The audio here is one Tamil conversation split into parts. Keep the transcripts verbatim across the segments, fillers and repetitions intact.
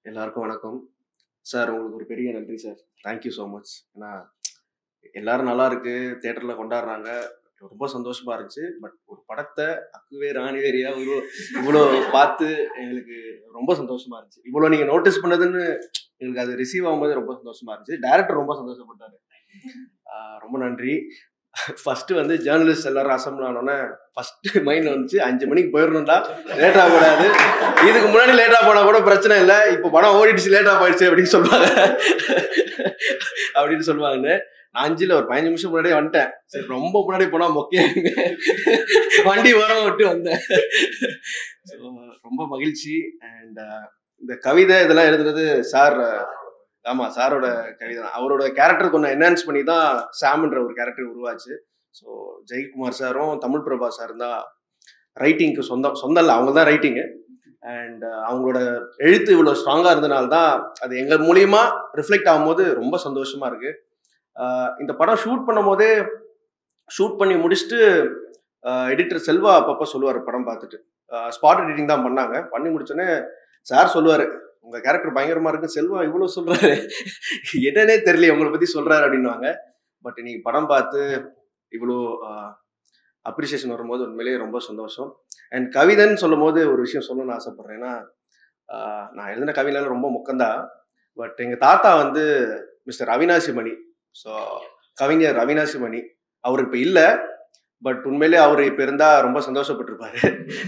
எல்லாருக்கும் வணக்கம் சார். உங்களுக்கு ஒரு பெரிய நன்றி சார். Thank you so much. ஏன்னா எல்லாரும் நல்லா இருக்கு தியேட்டர்ல கொண்டாடுறாங்க, ரொம்ப சந்தோஷமா இருந்துச்சு. பட் ஒரு படத்தை அக்குவே ராணிவேரியா இவ்வளோ இவ்வளோ பார்த்து எங்களுக்கு ரொம்ப சந்தோஷமா இருந்துச்சு. இவ்வளோ நீங்க நோட்டீஸ் பண்ணதுன்னு எங்களுக்கு அது ரிசீவ் ஆகும்போது ரொம்ப சந்தோஷமா இருந்துச்சு. டைரக்டர் ரொம்ப சந்தோஷப்பட்டாரு. ரொம்ப நன்றி. ஃபர்ஸ்ட் வந்து ஜேர்னலிஸ்ட் எல்லாரும் அசம்பிள் ஆனோன்னே ஃபர்ஸ்ட் மைண்ட் வந்துச்சு, அஞ்சு மணிக்கு போயிடணும்டா, லேட் ஆகக்கூடாது. இதுக்கு முன்னாடி லேட்டா போனா கூட பிரச்சனை இல்லை, இப்போ படம் ஓடிடுச்சு லேட்டா போயிடுச்சு அப்படின்னு சொல்லுவாங்க அப்படின்னு சொல்லுவாங்க. நான் அஞ்சுல ஒரு பதினஞ்சு நிமிஷம் முன்னாடியே வந்துட்டேன். சரி, ரொம்ப முன்னாடி போனா மொக்கையாங்க, வண்டி வர விட்டு வந்தேன். ரொம்ப மகிழ்ச்சி. அண்ட் இந்த கவிதை இதெல்லாம் எழுதுறது சார். ஆமா, சாரோட கவிதை தான். அவரோட கேரக்டர் கொஞ்சம் என்ஹான்ஸ் பண்ணி தான் சாம்ன்ற ஒரு கேரக்டர் உருவாச்சு. ஸோ ஜெயக்குமார் சாரும் தமிழ் பிரபா சாரும் தான் ரைட்டிங்க்கு சொந்தம் சொந்தம் இல்லை, அவங்க தான் ரைட்டிங்கு. அண்ட் அவங்களோட எழுத்து இவ்வளோ ஸ்ட்ராங்காக இருந்தனால தான் அது எங்கள் மூலியமா ரிஃப்ளெக்ட் ஆகும்போது ரொம்ப சந்தோஷமா இருக்கு. இந்த படம் ஷூட் பண்ணும் போதே ஷூட் பண்ணி முடிச்சுட்டு எடிட்டர் செல்வா அப்பப்போ சொல்லுவார், படம் பார்த்துட்டு ஸ்பாட் எடிட்டிங் தான் பண்ணாங்க. பண்ணி முடிச்சோன்னே சார் சொல்லுவார், உங்க கேரக்டர் பயங்கரமா இருக்கு, செல்வா இவ்வளவு சொல்றாரு, என்னன்னே தெரியல உங்களை பத்தி சொல்றாரு அப்படின்வாங்க. பட் இன்னைக்கு படம் பார்த்து இவ்வளோ அப்ரிசியேஷன் வரும்போது உண்மையிலேயே ரொம்ப சந்தோஷம். அண்ட் கவிதைன்னு சொல்லும் போது ஒரு விஷயம் சொல்லணும்னு ஆசைப்படுறேன். ஏன்னா நான் எழுதின கவிதைலாம் ரொம்ப முக்கம்தான். பட் எங்க தாத்தா வந்து மிஸ்டர் அவினாசி மணி. ஸோ கவிஞர் அவினாசி மணி அவர் இப்ப இல்லை. பட் உண்மையிலே அவர் இப்ப இருந்தா ரொம்ப சந்தோஷப்பட்டிருப்பாரு.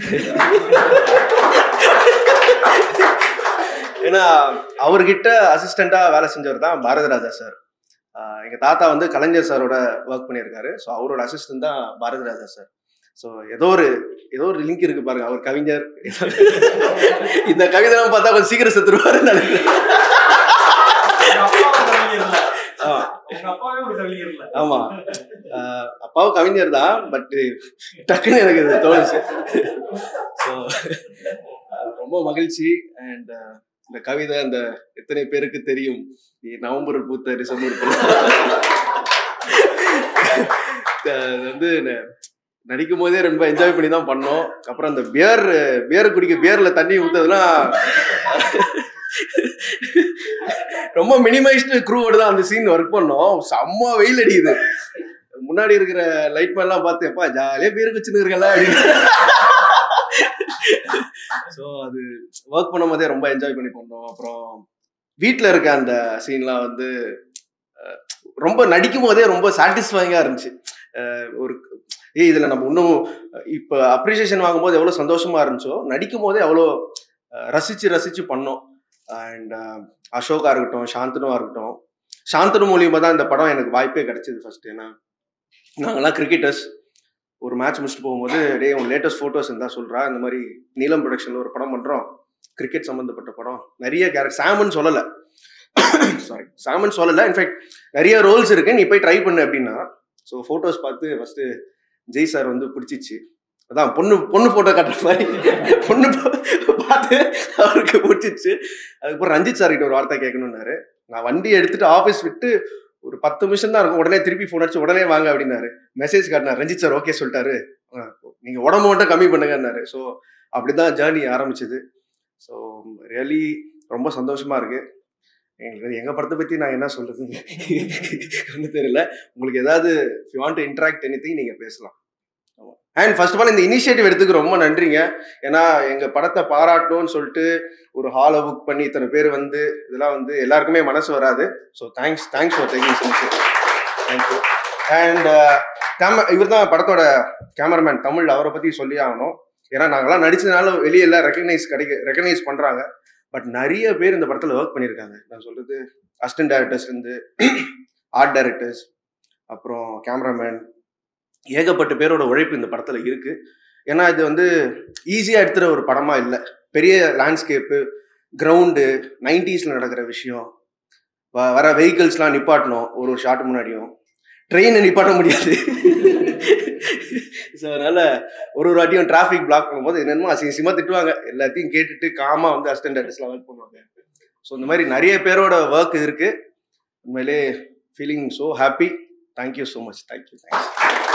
ஏன்னா அவர்கிட்ட அசிஸ்டண்டா வேலை செஞ்சவர் தான் பாரதிராஜா சார். எங்க தாத்தா வந்து கலைஞர் சாரோட ஒர்க் பண்ணியிருக்காரு. ஸோ அவரோட அசிஸ்டன்ட் தான் பாரதிராஜா சார். ஸோ ஏதோ ஒரு ஏதோ ஒரு லிங்க் இருக்கு பாருங்க, அவர் கவிஞர். இந்த கவிதைலாம் பார்த்தா கொஞ்சம் சீக்கிரம் செத்துருவாரு. ஆமா, அப்பாவும் கவிஞர் தான். பட் டக்குன்னு எனக்கு இது தோணுச்சு. ஸோ ரொம்ப மகிழ்ச்சி. அண்ட் இந்த கவிதை அந்த எத்தனை பேருக்கு தெரியும், நவம்பர் பூத்த டிசம்பர் வந்து நடிக்கும் போதே ரொம்ப என்ஜாய் பண்ணி தான் பண்ணோம். அப்புறம் அந்த பியர் பியர் குடிக்க பியர்ல தண்ணி ஊத்ததுலாம் ரொம்ப மினிமைஸ்டு க்ரூவோட தான் அந்த சீன் ஒர்க் பண்ணோம். செம்ம வெயில் அடிக்குது. முன்னாடி இருக்கிற லைட் மேன் எல்லாம் பார்த்து எப்பா ஜாலியா பியர் குச்சின்னு இருக்கல அப்படின்னு. ஸோ அது ஒர்க் பண்ணும் போதே ரொம்ப என்ஜாய் பண்ணி பண்ணோம். அப்புறம் வீட்டில் இருக்க அந்த சீன்லாம் வந்து ரொம்ப நடிக்கும் போதே ரொம்ப சாட்டிஸ்ஃபைங்காக இருந்துச்சு. ஒரு ஏ இதில் நம்ம இன்னும் இப்போ அப்ரிசியேஷன் வாங்கும்போது எவ்வளோ சந்தோஷமா இருந்துச்சோ, நடிக்கும் போதே அவ்வளோ ரசிச்சு ரசிச்சு பண்ணோம். அண்ட் அசோகா இருக்கட்டும், சாந்தனுவா இருக்கட்டும். சாந்தனு மூலியமாக தான் இந்த படம் எனக்கு வாய்ப்பே கிடைச்சிது ஃபர்ஸ்ட். ஏன்னா நாங்கள்லாம் கிரிக்கெட்டர்ஸ். ஒரு மேட்ச் முடிச்சுட்டு போகும்போது டே உன் லேட்டஸ்ட் ஃபோட்டோஸ் இருந்தால் சொல்கிறா, இந்த மாதிரி நீலம் ப்ரொடக்ஷனில் ஒரு படம் பண்ணுறோம், கிரிக்கெட் சம்மந்தப்பட்ட படம், நிறைய கேரக்டர் சாமன் சொல்லலை சாரி சாமன் சொல்லலை இன்ஃபேக்ட் நிறைய ரோல்ஸ் இருக்கு, நீ போய் ட்ரை பண்ணு அப்படின்னா. ஸோ ஃபோட்டோஸ் பார்த்து ஃபஸ்ட்டு ஜெய் சார் வந்து பிடிச்சிச்சு. அதான் பொண்ணு பொண்ணு ஃபோட்டோ காட்டுற மாதிரி பொண்ணு பார்த்து அவருக்கு பிடிச்சிச்சு. அதுக்கப்புறம் ரஞ்சித் சார் கிட்ட ஒரு வார்த்தை கேட்கணுன்னாரு. நான் வண்டி எடுத்துட்டு ஆஃபீஸ் விட்டு ஒரு பத்து நிமிஷம் தான் இருக்கும், உடனே திருப்பி ஃபோன் அடிச்சு உடனே வாங்க அப்படின்னாரு. மெசேஜ் காட்டினார், ரஞ்சித் சார் ஓகே சொல்லிட்டாரு, நீங்க உடம்பு மட்டும் கம்மி பண்ணுங்கன்னாரு. ஸோ அப்படிதான் ஜேர்னி ஆரம்பிச்சது. ஸோ ரியலி ரொம்ப சந்தோஷமா இருக்கு. எங்களுக்கு எங்க படத்தை பத்தி நான் என்ன சொல்றது ஒன்றும் தெரியல. உங்களுக்கு ஏதாவது you want to interact anything நீங்க பேசலாம். அண்ட் ஃபர்ஸ்ட் ஆஃப் ஆல் இந்த இனிஷியேட்டிவ் எடுத்துக்கு ரொம்ப நன்றிங்க. ஏன்னா எங்க படத்தை பாராட்டணும்னு சொல்லிட்டு ஒரு ஹாலை புக் பண்ணி இத்தனை பேர் வந்து இதெல்லாம் வந்து எல்லாருக்குமே மனசு வராது. So thanks thanks for taking. Thank you. And கேம இவர் தான் படத்தோட கேமராமேன் தமிழ், அவரை பற்றி சொல்லி ஆகணும். ஏன்னா நாங்கள்லாம் நடிச்சதுனால வெளியே எல்லாம் ரெக்கக்னைஸ் கிடைக்க ரெக்கக்னைஸ் பண்ணுறாங்க. பட் நிறைய பேர் இந்த படத்தில் ஒர்க் பண்ணியிருக்காங்க. நான் சொல்கிறது அசிஸ்டன்ட் டைரக்டர்ஸ் இருந்து ஆர்ட் டைரக்டர்ஸ், அப்புறம் கேமராமேன், ஏகப்பட்ட பேரோட உழைப்பு இந்த படத்தில் இருக்குது. ஏன்னா இது வந்து ஈஸியாக எடுத்துகிற ஒரு படமாக இல்லை. பெரிய லேண்ட்ஸ்கேப்பு, கிரவுண்டு, நைன்டிஸில் நடக்கிற விஷயம், வ வர வெஹிக்கிள்ஸ்லாம் நிப்பாட்டணும். ஒரு ஒரு ஷாட் முன்னாடியும் ட்ரெயினை நிப்பாட்ட முடியாது. ஸோ அதனால் ஒரு ஒரு வாட்டியும் டிராஃபிக் பிளாக் பண்ணும்போது என்னென்னமோ அசிங்கமாக திட்டுவாங்க. எல்லாத்தையும் கேட்டுட்டு காமாக வந்து அசிஸ்டன்ட் டைரக்டர்ஸ்லாம் ஒர்க் பண்ணுவாங்க. ஸோ இந்த மாதிரி நிறைய பேரோட ஒர்க் இருக்குது. உண்மையிலே feeling so happy. Thank you so much. Thank you thanks